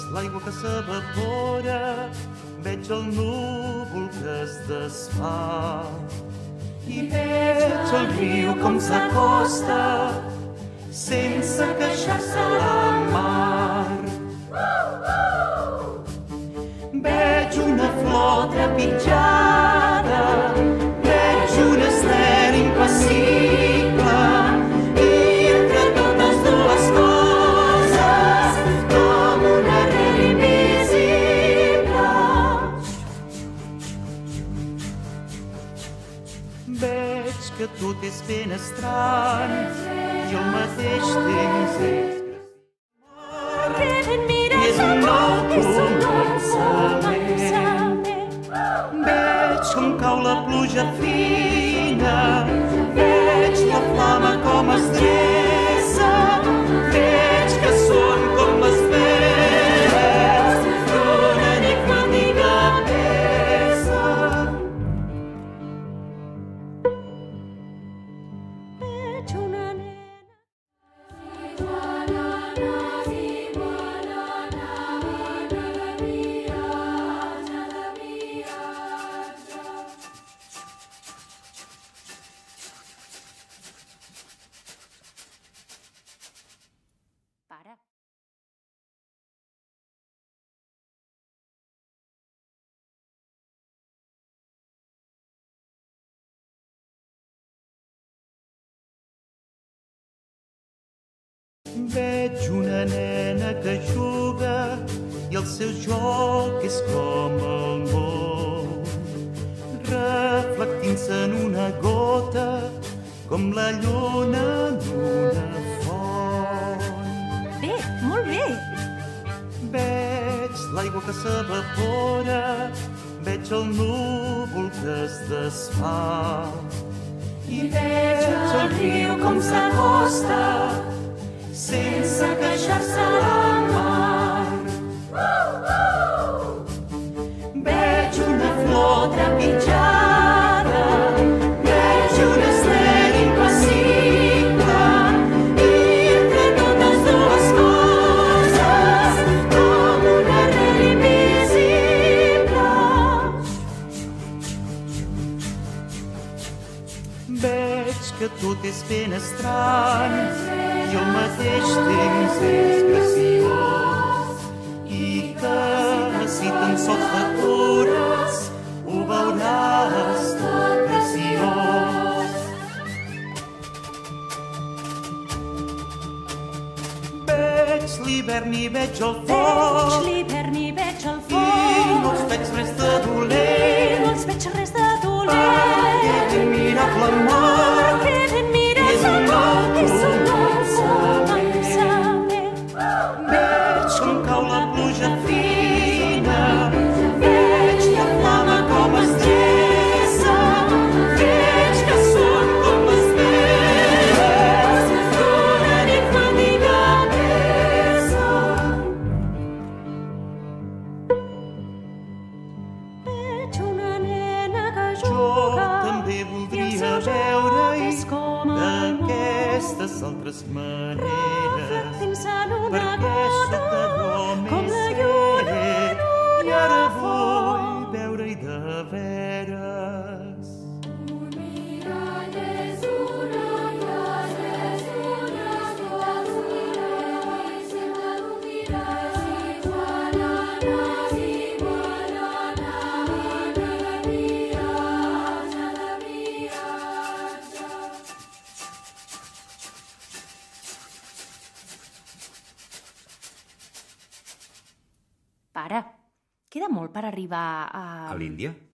l'aigua que s'evapora, veig el núvol que es desfà. I veig el riu com s'acosta, sense queixar-se a la mar. Veig una flor trepitjada, veig un ester impassible, i entre totes dues coses, com una arrel invisible. Veig que tot és ben estrany i al mateix temps és un nou començament. Veig com cau la pluja fina, veig la flama com es dreça, veig que són com les veus d'una enigmàtica peça. Veig una nena. Para. Veig una nena que juga i el seu joc és com el món, reflectint-se en una gota com la lluna en una font. Bé, molt bé. Veig l'aigua que s'evapora, veig el núvol que es desfà. I veig el riu com s'acosta, sense queixar-se a la mar. Veig una flor trepitjada, veig un ester impassible, i entre totes dues coses, com una arrel invisible. Veig que tot és ben estrany i al mateix temps és preciós, i que si tan sols t'atures ho veuràs tot preciós. Veig l'hivern i veig el foc, Veig l'hivern i veig el i foc, no els veig res de i dolent, no els veig res de dolent. aquest admirable mar Aquest admirable és un nou començament. veig com cau la pluja fina, veig la flama com es dreça, veig que són com les veus d'una enigmàtica peça. Veig una nena que juga, jo també voldria veure-hi d'aquestes altres maneres, perquè sóc de com la més lluna i ara vull veure-hi de veres. Para. Queda molt per arribar a... A l'Índia?